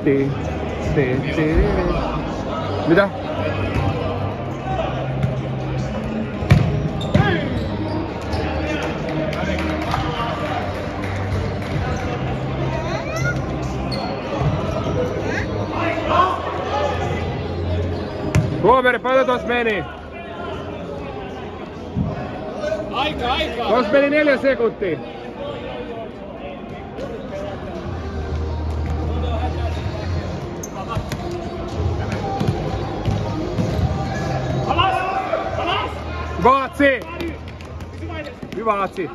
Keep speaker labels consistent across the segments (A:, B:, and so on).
A: Mitä? Tuomari, paljon tos meni?
B: Aika!
A: Tos meni 4 sekuntia. Hyvä Atsi! Hyvä Atsi!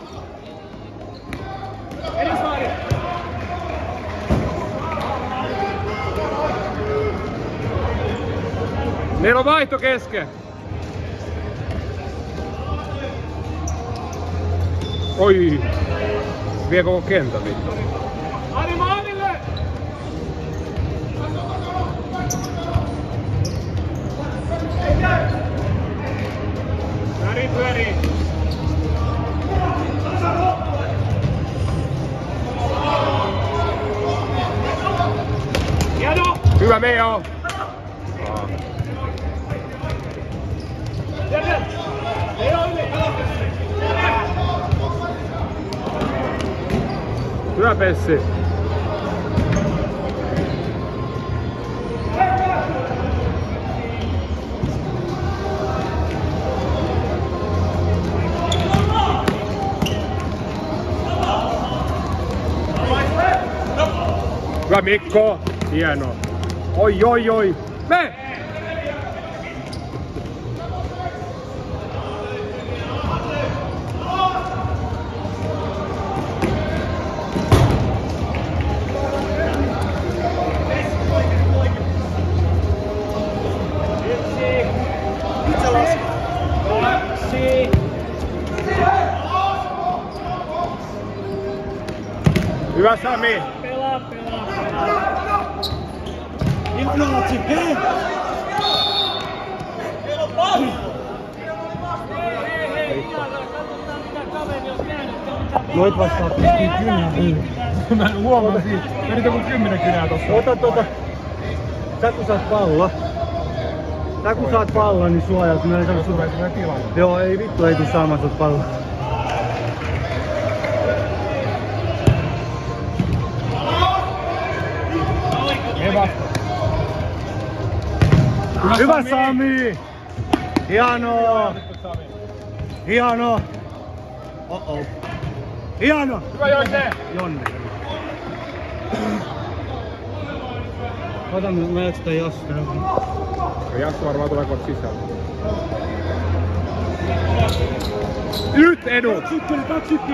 A: Meillä on vaihto kesken. Oi! Vie koko kentän vittu.
B: Ari maalille! Pyörii! Hieno!
A: Hyvä meidän on! Hyvä Pessi! Hyvä Mikko! Hienoa! Oi! Me! Hyvä Sami!
B: Pelaa! Inflaatsi! Hei! Meillä on paljon!
C: Noit vastaa pistiin kynää.
A: Mä huomasin. Meni joku 10 kynää tossa.
C: Ota. Sä kun saat pallon, niin suojaat. Mä en saa sun
A: tilanne.
C: Joo, ei vittu, ei tuu saamaan sut pallon. Hyvä Sami! Hienoa! Hienoa! Oh. Hienoa!
A: Hyvä Jonne!
C: Jonne. Ota, mä jätän Jassu.
A: Jassu varmaan tulee kohta sisään. Nyt edut!
C: 2-1!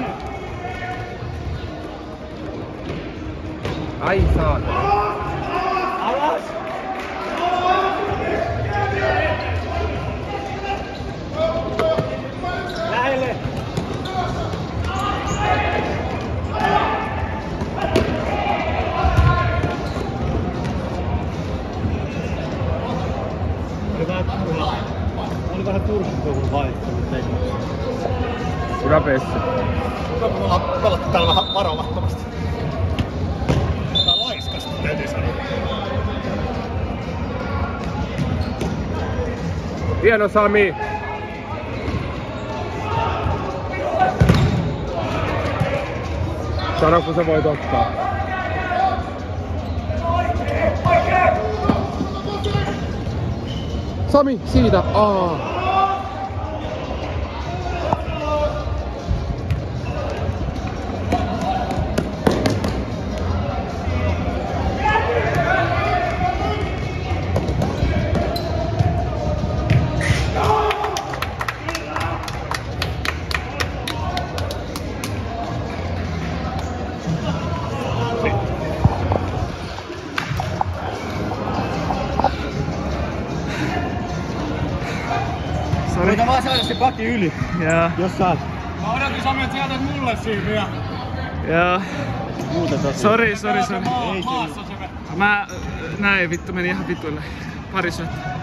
A: Ai saa.
B: Alas! Lähelle!
C: Oli vähän turkkuun vaihtunut tekniikkaa.
A: Hyvä Pessi.
B: Pelattu täällä vähän varomattomasti. Tää laiskasta täytyy sanoa.
A: Hieno Sami! Sano kun sä voit ottaa. Sami, siitä!
C: Yritä vaan saada se paki yli.
D: Joo.
C: Jos saat.
B: Mä odotin Sami, että sä jätät mulle siinä vielä.
D: Joo.
C: Muutetaan.
D: Sori.
B: Maassa se
D: Mä näin vittu meni ihan vituille. Pari syöttöä.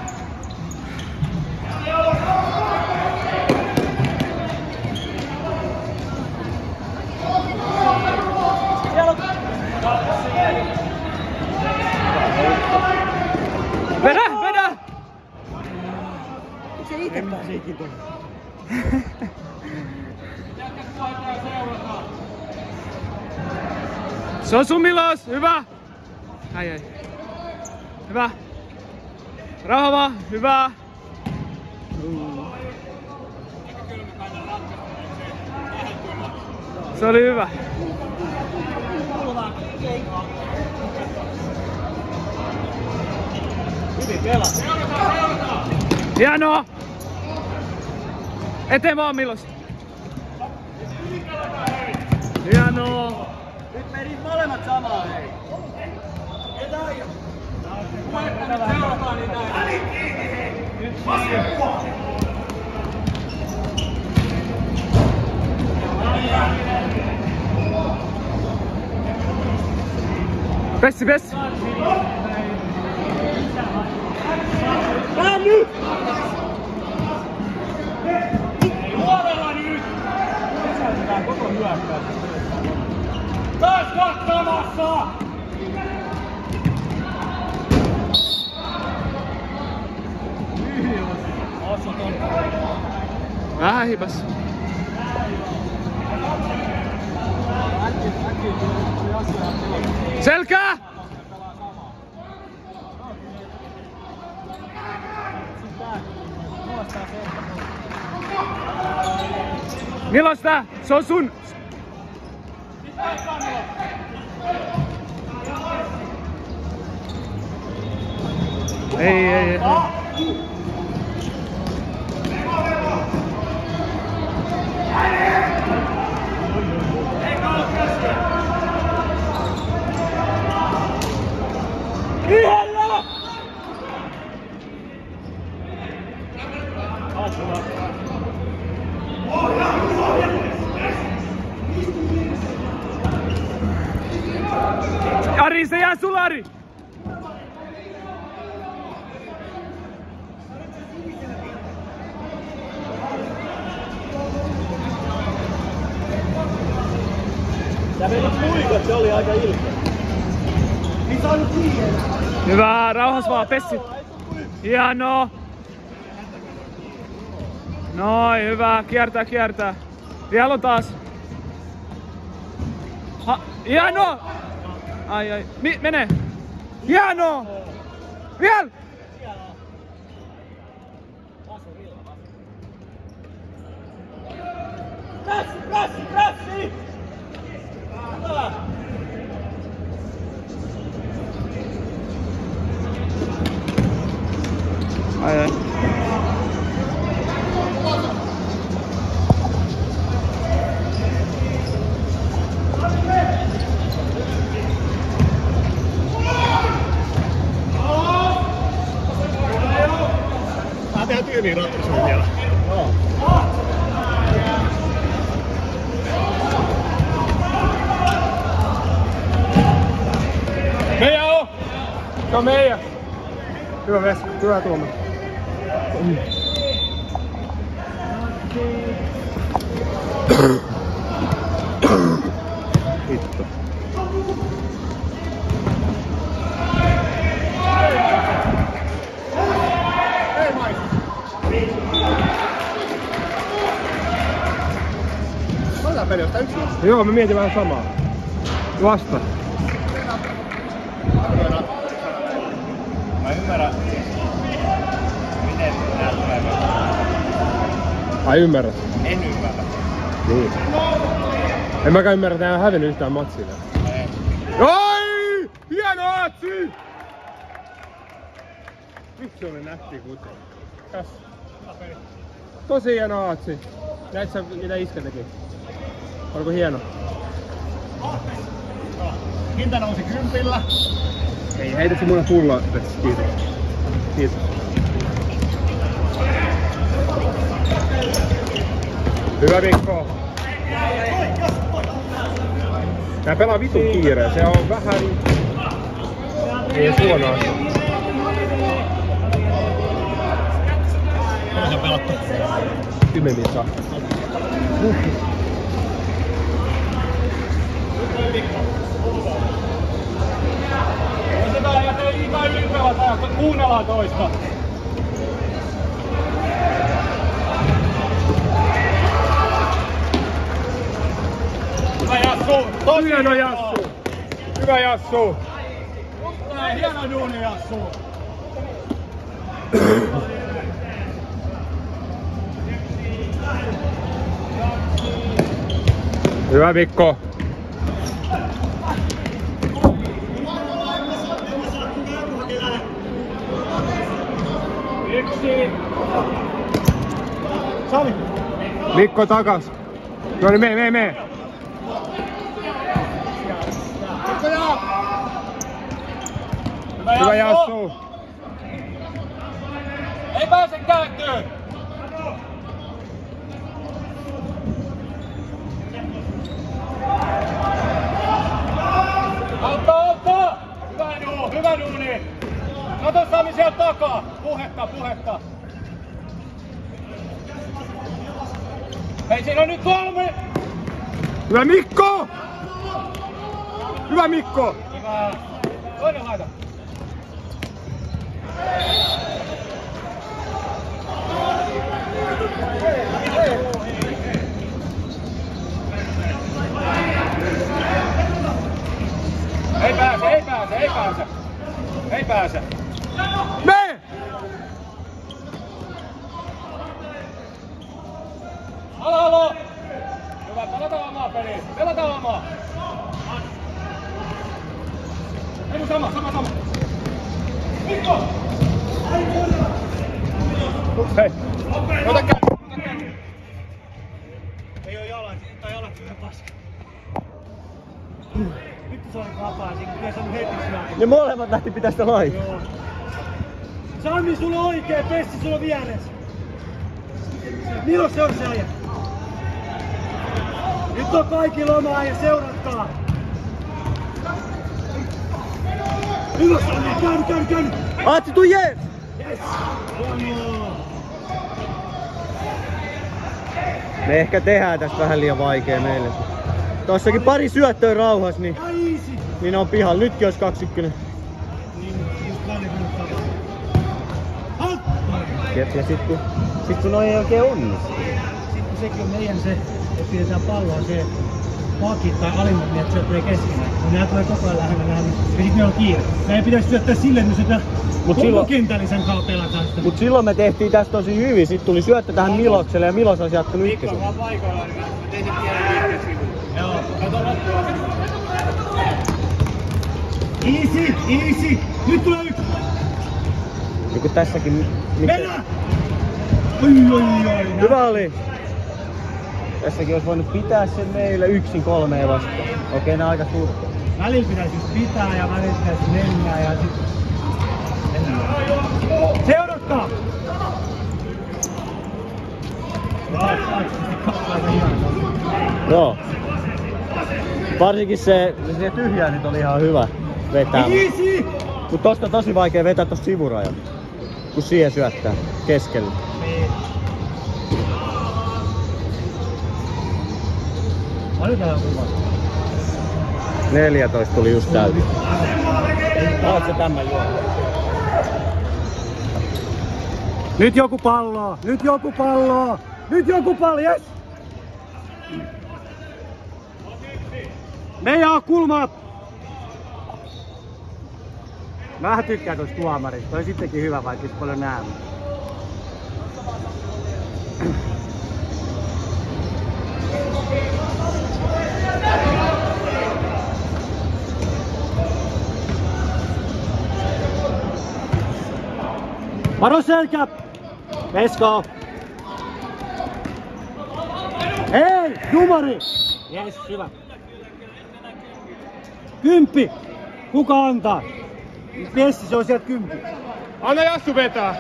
D: Se on sun Milos, hyvä! Ai. Hyvä. Rauha vaan, hyvä. Se oli hyvä.
C: Hyvin pelattu.
D: Hienoa! Eteen vaan Milos. Hienoa!
C: Nyt meni molemmat samaan, hei.
D: Pessi!
B: Nyt! Luodella nyt!
C: Lisäytetään koko hyökkäys.
B: Taas kattamassa!
D: Vähän hipas. Selkää! Milosta! Se on sun! Ei.
B: Yhdellä!
D: Ari, se jää sulle, Ari!
C: Sä vedit muikot, se oli aika ilkeä. Niin saa nyt siihen.
D: Hyvä, rauhas vaan, Pessi. Hienoa. Noin, hyvä, kiertää. Vielä on taas. Hienoa! Ai. Mene! Hienoa! Vielä!
B: Pressi!
D: Ai.
B: Mä tehdään tyyliin ratkaisuja vielä.
C: Joo.
A: Meidän on! Se on meidän! Hyvä Vesa, hyvä Tuomas.
C: Hitto.
B: Hei Mais! Mä peli ottaa yksi.
A: Joo, mä mietin vähän samaa. Vasta.
B: Mä ymmärrän. Miten nää tulee?
A: Ai ymmärrät?
B: En ymmärrä.
A: Niin. En mäkään ymmärrä, että ei ole hävinnyt yhtään matsia.
B: Ei.
A: Oi! Hieno Aatsi! Vitsi oli nätti kuten. Tässä. Tosi hieno Aatsi. Näit sä mitä iskä teki? Oliko hieno?
B: Hinta nousi 10.
A: Ei, heitä se mulle pulla. Kiitos. Kiitos. Hyvä Mikko. Tää pelaa vitun kiireen, se on vähän... Ei oo huono asia.
B: Mitä se on pelattu?
A: 10 minsaa.
B: Otetaan ja ei liikaa ylipelata, kuunnellaan toista. Hyvä Jassu! Tosi
A: Hieno Jassu! Hyvä Jassu!
C: Näin, hieno duuni Jassu!
A: Hyvä Mikko!
C: Sami!
A: Mikko takas! No niin, mee! Hyvä Jassu!
C: Ei pääse kääntyyn! Auttaa! Hyvä duuni! Kato Sami sieltä takaa! Puhetta! Hei, siinä on nyt 3!
A: Hyvä Mikko! Hyvä Mikko!
C: Hyvä! Toinen laita! Ei pääse!
A: Mee!
C: Halo! Hyvä, pelataan omaa peliä! Pelataan omaa! Ei sama! Mikko!
A: Hei! Ota käy!
C: Ei oo jalat hyvä paska. Vittu se oli vapaa, siinä ei saanut heti syödä.
B: Ne molemmat lähti pitää sitä laittaa.
C: Joo. Sami, sulla on oikee pessi, sulla on vieressä. Milloin se on se äijä? Nyt on kaikki lomaa ja seuratkaa. Hyvä Sami, käänny!
B: Aatsi, tuu jees!
C: Yes! Hienoa!
B: Me ehkä tehdään tästä vähän liian vaikea meille. Tossakin pari syöttöä rauhas, niin
C: Easy!
B: on pihalla. Nytkin olisi 2-1.
C: Niin, just kannattaa. Halt!
B: Jep, ja sit kun noi ei oikein onnistu.
C: Sitten sekin on meidän se, että pidetään palloa se pakit tai alimmat, niin että syöttää keskenään. No nää tulee koko ajan lähellä. Ja sit meillä on kiire. Meidän ei pitäisi syöttää silleen, että me syöttää koko kentällisen kanssa pelataan sitä.
B: Mut silloin me tehtiin tästä tosi hyvin. Sitten tuli syöttö tähän Milokselle ja Milos olisi jatkunut ykkösen.
C: Mikko on vaan paikoillaan, niin mä tein sen tiedä ykkösivuun. Joo, kato loppua. Easy! Nyt tulee yksi!
B: Joku tässäkin...
C: Mennään! Oi!
B: Hyvä oli! Tässäkin olisi voinut pitää sen meillä 1-3 vastaan. Okei, nää aika surkea.
C: Välillä pitäisi just pitää ja välillä pitäisi mennä ja sit... Seuratkaa!
B: Joo. Varsinkin se tyhjää nyt oli ihan hyvä vetää.
C: Easy!
B: Mut tosta tosi vaikea vetää tosta sivurajan. Kun siihen syöttää keskelle.
C: Paljon täällä on kuva?
B: 14 tuli just täyteen. Oot se tämän juo.
C: Nyt joku pallo! Yes! Meidän kulmaa!
B: Mä tykkään tosta tuomarista. Toi sittenkin hyvä, vaikka ei paljon näe.
C: Varo selkä! Vesko! Hei! Jumari! Jes, hyvä. 10! Kuka antaa? Messi, se on sieltä 10.
A: Anna Jassu vetää!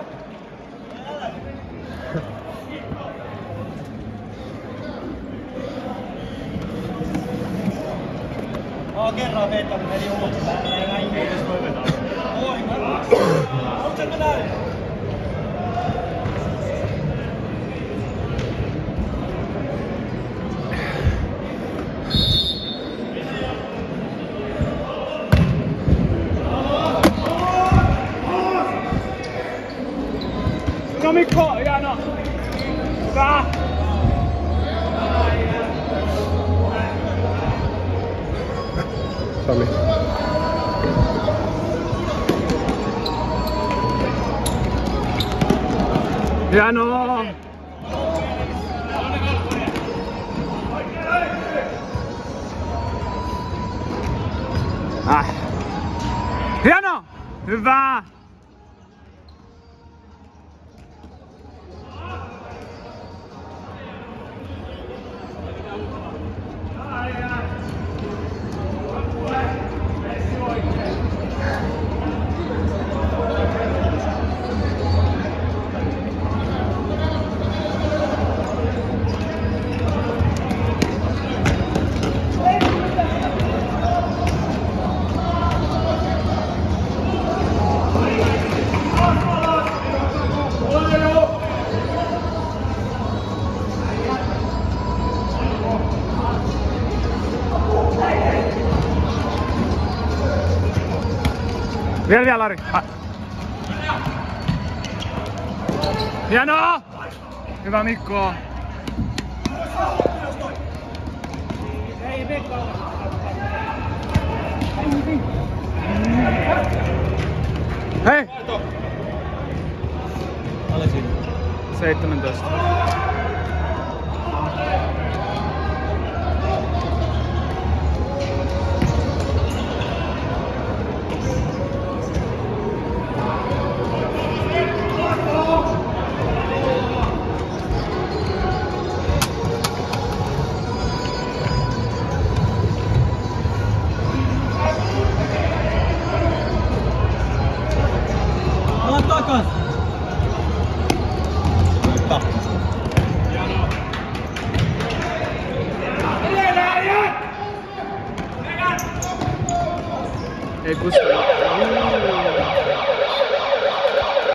C: Oon kerran vetänyt, meni ulos. Näin ihmeellistä voi vetää. Oi, onko se näin?
A: No Mikko, hieno! Hyvä! Tomi.
D: Hienoa! Hieno! Hyvä! Vielä Lari. Hienoa! Hyvä Mikko. Hei! 17.
C: Ala takas!
D: Ei kuskalla.